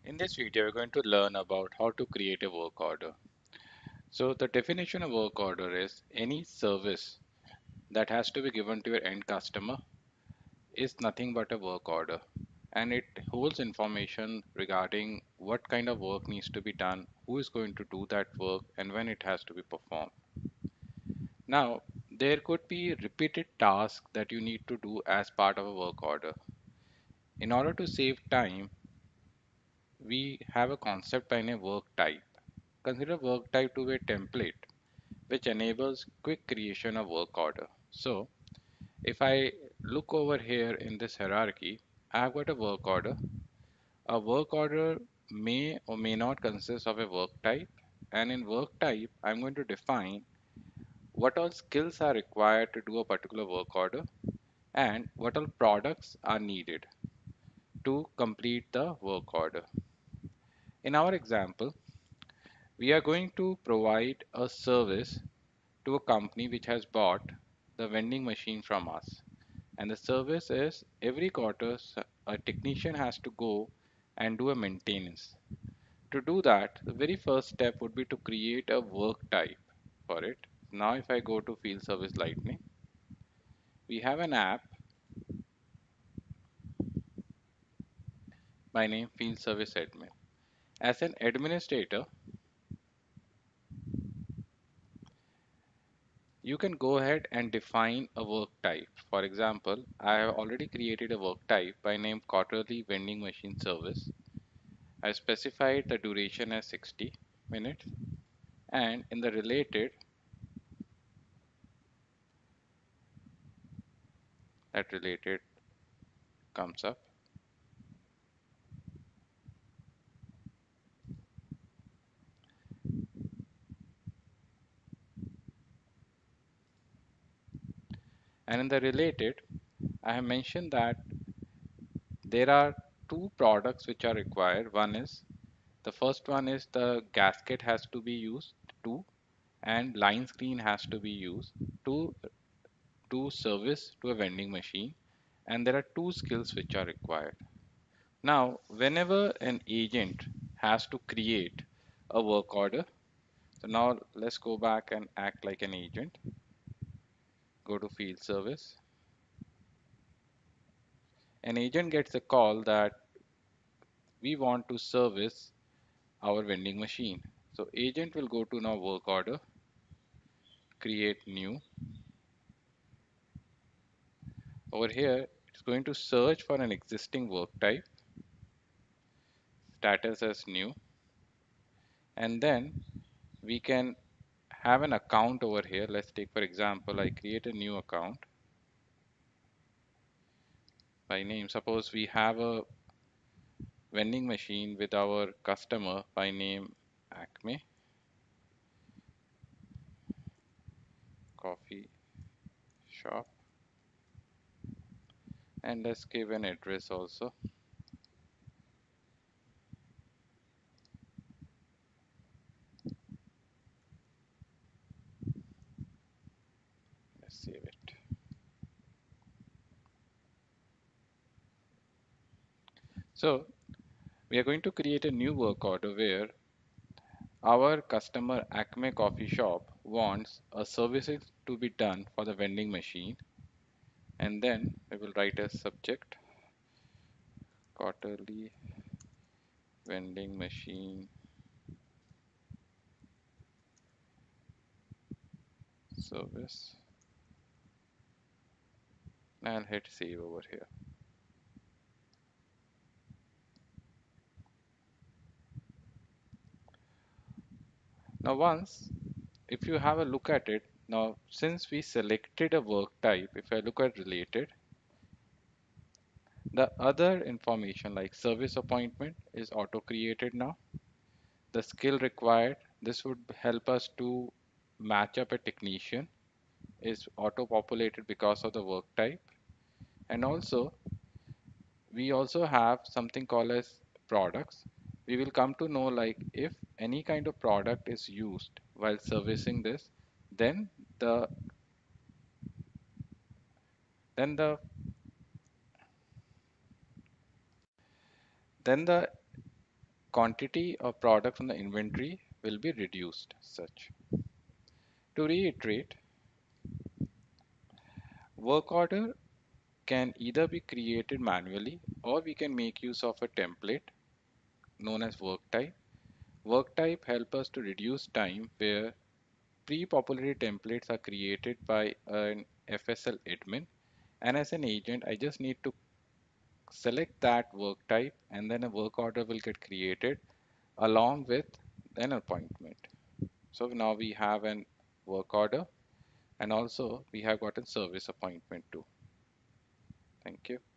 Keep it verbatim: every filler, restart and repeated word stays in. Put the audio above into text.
In this video, we're going to learn about how to create a work order. So the definition of work order is any service that has to be given to your end customer is nothing but a work order. And it holds information regarding what kind of work needs to be done, who is going to do that work, and when it has to be performed. Now, there could be repeated tasks that you need to do as part of a work order. In order to save time, we have a concept by name work type. Consider work type to be a template which enables quick creation of work order. So if I look over here in this hierarchy, I've got a work order. A work order may or may not consist of a work type, and in work type I'm going to define what all skills are required to do a particular work order and what all products are needed to complete the work order. In our example, we are going to provide a service to a company which has bought the vending machine from us. And the service is every quarter a technician has to go and do a maintenance. To do that, the very first step would be to create a work type for it. Now if I go to field service lightning, we have an app by name field service admin. As an administrator, you can go ahead and define a work type. For example, I have already created a work type by name quarterly vending machine service. I specified the duration as sixty minutes, and in the related, that related comes up. And in the related, I have mentioned that there are two products which are required. One is the first one is the gasket has to be used to, and line screen has to be used to do service to a vending machine. And there are two skills which are required. Now, whenever an agent has to create a work order, so now let's go back and act like an agent. Go to field service. An agent gets a call that we want to service our vending machine. So agent will go to now work order, create new. Over here, it's going to search for an existing work type, status as new, and then we can have an account over here. Let's take for example, I create a new account by name. Suppose we have a vending machine with our customer by name Acme Coffee Shop, and let's give an address also. Let's save it. So we are going to create a new work order where our customer Acme Coffee Shop wants a services to be done for the vending machine, and then we will write as subject quarterly vending machine service, and I'll hit save over here. Now once if you have a look at it, now since we selected a work type, if I look at related, the other information like service appointment is auto created now. The skill required, this would help us to match up a technician, is auto populated because of the work type. And also we also have something called as products. We will come to know like if any kind of product is used while servicing this, then the then the then the quantity of product from the inventory will be reduced. Such. To reiterate, work order can either be created manually or we can make use of a template known as work type. Work type help us to reduce time where pre-populated templates are created by an F S L admin, and as an agent I just need to select that work type and then a work order will get created along with an appointment. So now we have an work order and also we have got a service appointment too. Thank you.